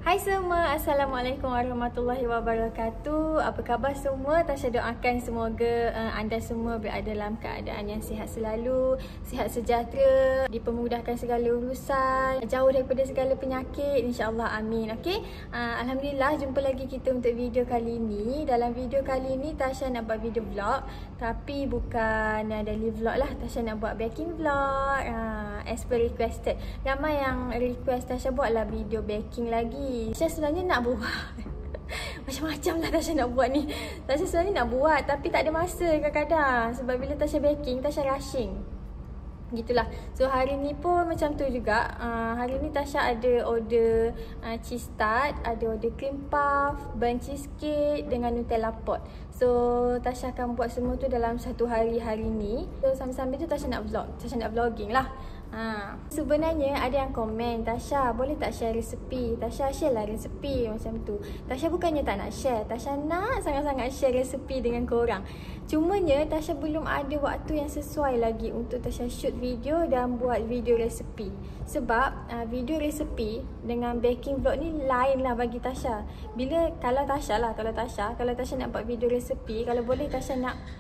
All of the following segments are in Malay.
Hai semua, Assalamualaikum warahmatullahi wabarakatuh. Apa khabar semua? Tasha doakan semoga anda semua berada dalam keadaan yang sihat selalu, sihat sejahtera, dipermudahkan segala urusan, jauh daripada segala penyakit, insyaAllah, amin. Okay, Alhamdulillah, jumpa lagi kita untuk video kali ini. Dalam video kali ini Tasha nak buat video vlog, tapi bukan daily vlog lah. Tasha nak buat baking vlog, as per requested. Ramai yang request Tasha buatlah video baking lagi. Tasha sebenarnya nak buat macam-macam lah Tasha nak buat ni. Tasha sebenarnya nak buat tapi tak ada masa kadang-kadang. Sebab bila Tasha baking, Tasha rushing. Gitulah. So hari ni pun macam tu juga. Hari ni Tasha ada order cheese tart, ada order cream puff, burnt cheesecake dengan Nutella pot. So Tasha akan buat semua tu dalam satu hari ni. So sambil-sambil tu Tasha nak vlog. Tasha nak vlogging lah. Sebenarnya ada yang komen, Tasha boleh tak share resepi? Tasha share lah resepi macam tu. Tasha bukannya tak nak share, Tasha nak sangat-sangat share resepi dengan korang. Cumanya Tasha belum ada waktu yang sesuai lagi untuk Tasha shoot video dan buat video resepi. Sebab video resepi dengan baking vlog ni lain lah bagi Tasha. Kalau Tasha nak buat video resepi, kalau boleh Tasha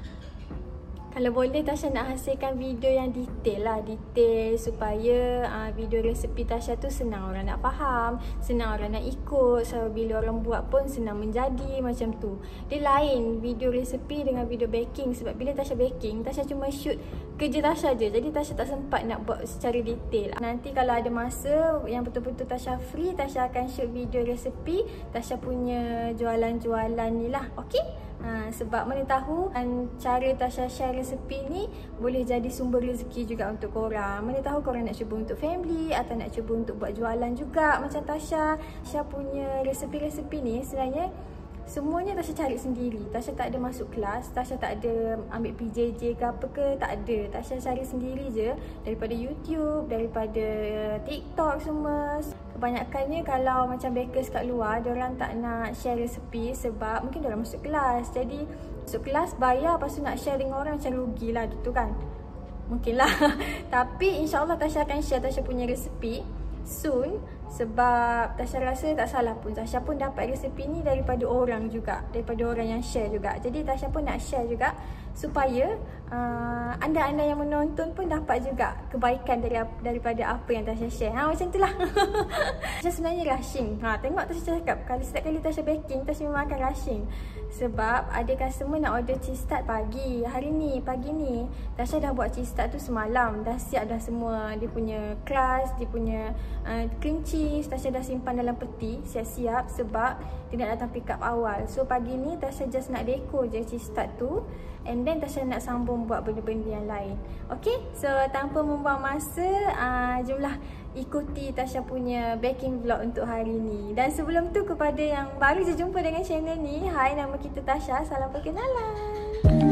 nak hasilkan video yang detail lah. Detail supaya video resepi Tasha tu senang orang nak faham, senang orang nak ikut. So bila orang buat pun senang menjadi macam tu. Dia lain video resepi dengan video baking. Sebab bila Tasha baking, Tasha cuma shoot kerja Tasha je. Jadi Tasha tak sempat nak buat secara detail. Nanti kalau ada masa yang betul-betul Tasha free, Tasha akan shoot video resepi Tasha punya jualan-jualan ni lah. Okay? Sebab mana tahu cara Tasha share resepi ni boleh jadi sumber rezeki juga untuk korang. Mana tahu korang nak cuba untuk family atau nak cuba untuk buat jualan juga macam Tasha. Tasha punya resepi-resepi ni sebenarnya semuanya Tasha cari sendiri. Tasha tak ada masuk kelas, Tasha tak ada ambil PJJ ke apa ke, tak ada. Tasha cari sendiri je daripada YouTube, daripada TikTok semua. Kebanyakannya kalau macam bakers kat luar, diorang tak nak share resepi sebab mungkin diorang masuk kelas. Jadi masuk kelas bayar, lepas tu nak share dengan orang macam rugilah gitu kan. Mungkinlah. Tapi insyaAllah Tasha akan share Tasha punya resepi soon. Sebab Tasha rasa tak salah pun, Tasha pun dapat resepi ni daripada orang juga, daripada orang yang share juga. Jadi Tasha pun nak share juga supaya anda-anda yang menonton pun dapat juga kebaikan daripada apa yang Tasha share. Macam tu lah. Tasha sebenarnya rushing. Tengok Tasha cakap, setiap kali Tasha baking, Tasha memang akan rushing. Sebab ada customer nak order cheese tart pagi. Hari ni, pagi ni Tasha dah buat cheese tart tu semalam. Dah siap dah semua. Dia punya crust, dia punya cream cheese, Tasha dah simpan dalam peti siap-siap sebab dia nak datang pick up awal. So pagi ni Tasha just nak dekor je cheese tart tu, and then Tasha nak sambung buat benda-benda yang lain. Okay, so tanpa membuang masa, jomlah ikuti Tasha punya baking vlog untuk hari ni. Dan sebelum tu, kepada yang baru je jumpa dengan channel ni, hai, nama kita Tasha, salam perkenalan.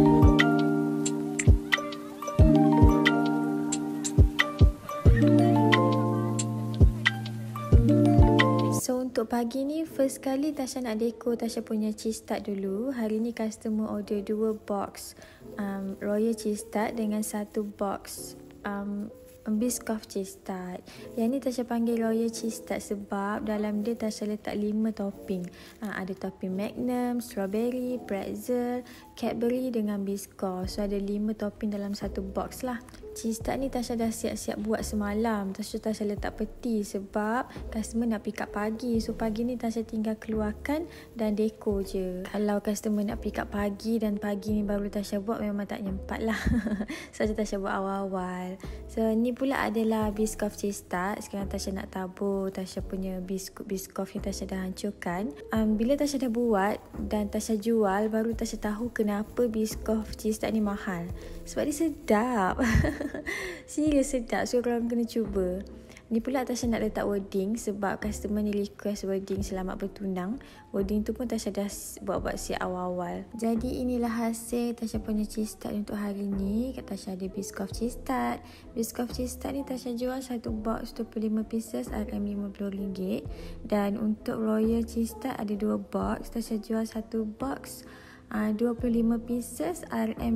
So untuk pagi ni, first kali Tasha nak dekor Tasha punya cheese tart dulu. Hari ni customer order 2 box Royal cheese tart dengan 1 box Biscoff cheese tart. Yang ni Tasha panggil Royal cheese tart sebab dalam dia Tasha letak 5 topping. Ada topping Magnum, strawberry, pretzel, Cadbury dengan Biscoff. So ada 5 topping dalam 1 box lah. Cheese tart ni Tasha dah siap-siap buat semalam. Tasha letak peti sebab customer nak pick up pagi. So pagi ni Tasha tinggal keluarkan dan dekor je. Kalau customer nak pick up pagi dan pagi ni baru Tasha buat, memang tak nyempat lah. So Tasha buat awal-awal. So ni pula adalah Biscoff cheese tart. Sekarang Tasha nak tabur Tasha punya Biscoff yang Tasha dah hancurkan. Bila Tasha dah buat dan Tasha jual, baru Tasha tahu kenapa Biscoff cheese tart ni mahal. Sebab dia sedap. Serius sedap. So korang kena cuba. Ni pula Tasha nak letak wording sebab customer ni request wording selamat bertunang. Wording tu pun Tasha dah buat siap awal-awal. Jadi inilah hasil Tasha punya cheese tart untuk hari ni. Kat Tasha ada Biscoff cheese tart. Biscoff cheese tart ni Tasha jual 1 box 25 pieces RM50. Dan untuk Royal cheese tart ada 2 box. Tasha jual 1 box 25 pieces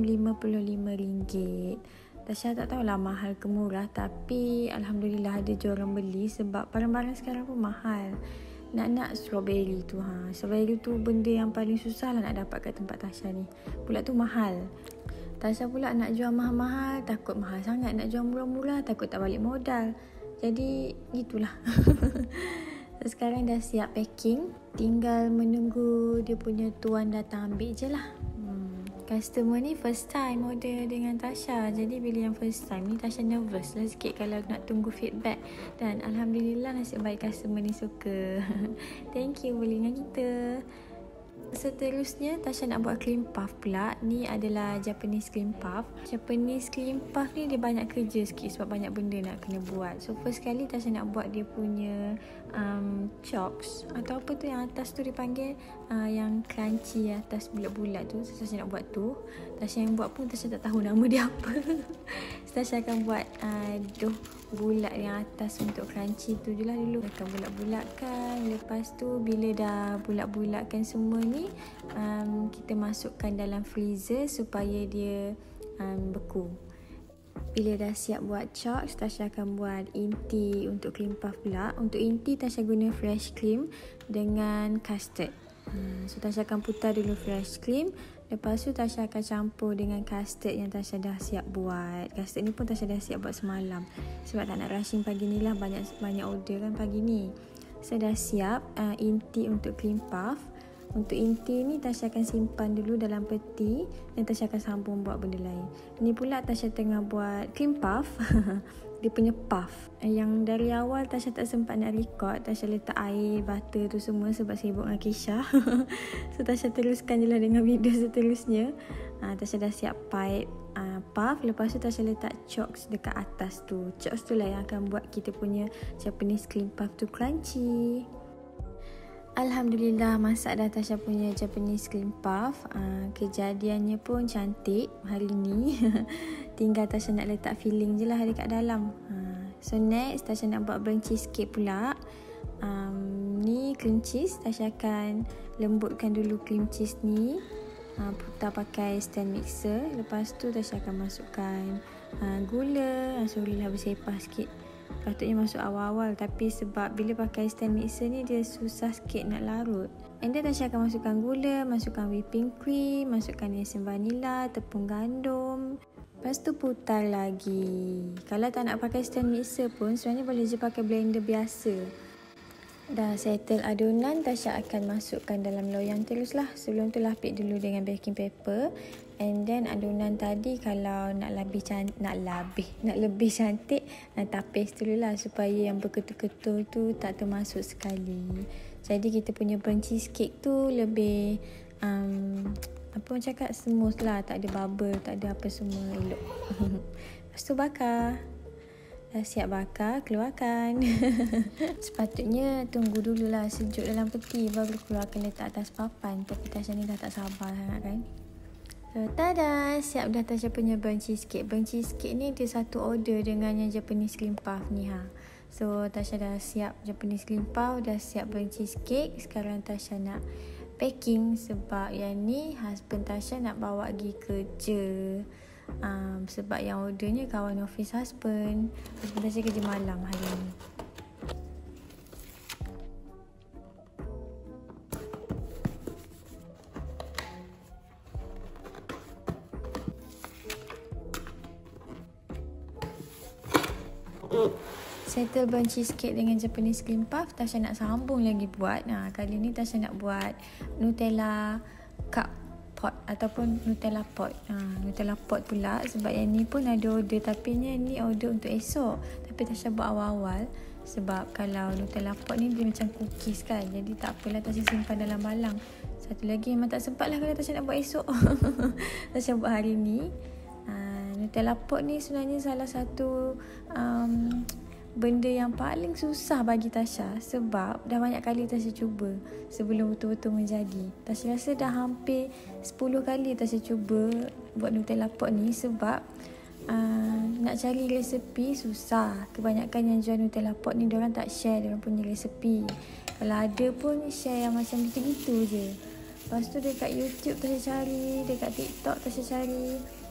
RM55. Tasha tak tahulah mahal ke murah, tapi Alhamdulillah ada je orang beli sebab barang-barang sekarang pun mahal. nak strawberry tu. Strawberry tu benda yang paling susah lah nak dapat kat tempat Tasha ni. Pula tu mahal. Tasha pula nak jual mahal-mahal, takut mahal sangat. Nak jual murah-murah, takut tak balik modal. Jadi gitulah. Sekarang dah siap packing, tinggal menunggu dia punya tuan datang ambil je lah. Customer ni first time order dengan Tasha. Jadi bila yang first time ni Tasha nervous lah sikit kalau nak tunggu feedback. Dan Alhamdulillah nasib baik customer ni suka. Thank you beli dengan kita. Seterusnya Tasha nak buat cream puff pula. Ni adalah Japanese cream puff. Japanese cream puff ni dia banyak kerja sikit sebab banyak benda nak kena buat. So first kali Tasha nak buat dia punya chocks atau apa tu yang atas tu dipanggil yang crunchy atas bulat-bulat tu. So, Tasha nak buat tu. Tasha yang buat pun Tasha tak tahu nama dia apa. So, Tasha akan buat bulat yang atas untuk crunchy tu je lah dulu. Akan bulat-bulatkan. Lepas tu bila dah bulat-bulatkan semua ni, kita masukkan dalam freezer supaya dia beku. Bila dah siap buat chalk, Tasha akan buat inti untuk cream puff pula. Untuk inti Tasha guna fresh cream dengan custard. So Tasha akan putar dulu fresh cream. Lepas tu Tasha akan campur dengan custard yang Tasha dah siap buat. Custard ni pun Tasha dah siap buat semalam. Sebab tak nak rushing pagi ni lah, banyak order kan pagi ni. Saya dah siap inti untuk cream puff. Untuk inti ni Tasha akan simpan dulu dalam peti dan Tasha akan sambung buat benda lain. Ni pula Tasha tengah buat cream puff. Dia punya puff. Yang dari awal Tasha tak sempat nak record. Tasha letak air, butter tu semua sebab sibuk dengan Kisha. So Tasha teruskan je lah dengan video seterusnya. Tasha dah siap pipe puff. Lepas tu Tasha letak chalks dekat atas tu. Chalks tu lah yang akan buat kita punya Japanese cream puff tu crunchy. Alhamdulillah masak dah Tasha punya Japanese cream puff. Kejadiannya pun cantik hari ni. Tinggal Tasha nak letak filling je lah dekat dalam. So next Tasha nak buat burnt cheesecake pula. Ni cream cheese. Tasha akan lembutkan dulu cream cheese ni. Putar pakai stand mixer. Lepas tu Tasha akan masukkan gula. Sorry lah bersepah sikit. Patutnya masuk awal-awal, tapi sebab bila pakai stand mixer ni dia susah sikit nak larut. And then Tasha akan masukkan gula, masukkan whipping cream, masukkan esen vanila, tepung gandum. Lepas tu putar lagi. Kalau tak nak pakai stand mixer pun sebenarnya boleh je pakai blender biasa. Dah settle adunan, Tasha akan masukkan dalam loyang terus lah. Sebelum tu lapik dulu dengan baking paper. And then adunan tadi kalau nak lebih cantik, tapis dulu lah supaya yang berketul-ketul tu tak termasuk sekali. Jadi kita punya burnt cheesecake tu lebih apa orang cakap, smooth lah, tak ada bubble, tak ada apa semua, elok. Lepas tu bakar. Dah siap bakar, keluarkan. Sepatutnya tunggu dululah sejuk dalam peti baru keluarkan letak atas papan. Tapi Tasha ni dah tak sabar sangat kan. So tada, siap dah Tasha punya burnt cheesecake. Burnt cheesecake ni dia satu order dengan yang Japanese cream puff ni So Tasha dah siap Japanese cream puff, dah siap burnt cheesecake. Sekarang Tasha nak packing sebab yang ni husband Tasha nak bawa pergi kerja. Sebab yang ordernya kawan office husband Tasha kerja malam hari ni. Settle burnt cheesecake dengan Japanese cream puff. Tasha nak sambung lagi buat. Kali ni Tasha nak buat Nutella cup pot ataupun Nutella pot. Nutella pot pula sebab yang ni pun ada order, tapi ni order untuk esok. Tapi Tasha buat awal-awal sebab kalau Nutella pot ni dia macam cookies kan. Jadi tak apalah, Tasha simpan dalam balang. Satu lagi memang tak sempat lah kalau Tasha nak buat esok. Tasha buat hari ni. Nutella pot ni sebenarnya salah satu benda yang paling susah bagi Tasha sebab dah banyak kali Tasha cuba sebelum betul-betul menjadi. Tasha rasa dah hampir 10 kali Tasha cuba buat Nutella pot ni sebab nak cari resepi susah. Kebanyakan yang jual Nutella pot ni diorang tak share diorang punya resepi. Kalau ada pun share yang macam gitu-gitu je. Lepas tu dekat YouTube Tasha cari, dekat TikTok Tasha cari.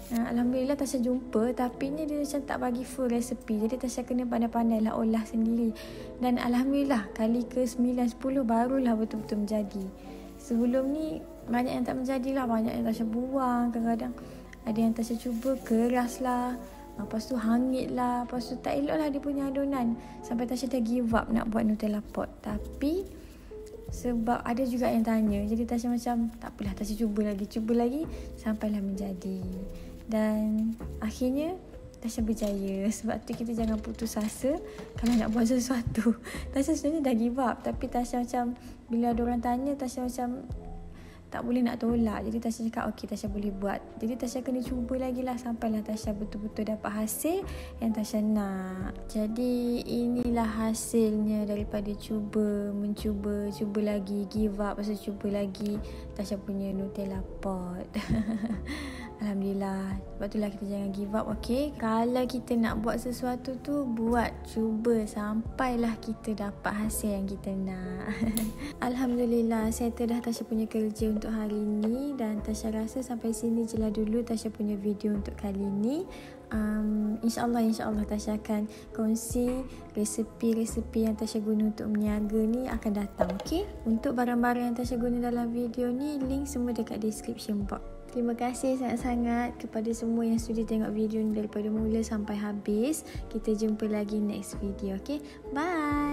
Alhamdulillah Tasha jumpa, tapi ni dia macam tak bagi full resepi. Jadi Tasha kena pandai-pandai lah olah sendiri. Dan Alhamdulillah kali ke 9-10 barulah betul-betul menjadi. Sebelum ni banyak yang tak menjadi lah. Banyak yang Tasha buang. Kadang-kadang ada yang Tasha cuba keras lah, lepas tu hangit lah, lepas tu tak elok lah dia punya adunan. Sampai Tasha dah give up nak buat Nutella pot. Tapi sebab ada juga yang tanya, jadi Tasha macam tak apalah, Tasha cuba lagi sampailah menjadi. Dan akhirnya Tasha berjaya. Sebab tu kita jangan putus asa kalau nak buat sesuatu. Tasha sebenarnya dah give up, tapi Tasha macam bila ada orang tanya, Tasha macam tak boleh nak tolak. Jadi Tasha cakap okey, Tasha boleh buat. Jadi Tasha kena cuba lagi lah sampailah Tasha betul-betul dapat hasil yang Tasha nak. Jadi inilah hasilnya daripada mencuba lagi, give up, lepas tu cuba lagi Tasha punya Nutella pot. Alhamdulillah. Sebab itulah kita jangan give up, okey? Kalau kita nak buat sesuatu tu, cuba sampailah kita dapat hasil yang kita nak. Alhamdulillah, settle dah Tasha punya kerja untuk hari ni. Dan Tasha rasa sampai sini je lah dulu Tasha punya video untuk kali ni. InsyaAllah Tasha akan kongsi resepi-resepi yang Tasha guna untuk meniaga ni akan datang, okey? Untuk barang-barang yang Tasha guna dalam video ni, link semua dekat description box. Terima kasih sangat-sangat kepada semua yang sudi tengok video ni daripada mula sampai habis. Kita jumpa lagi next video, okey? Bye!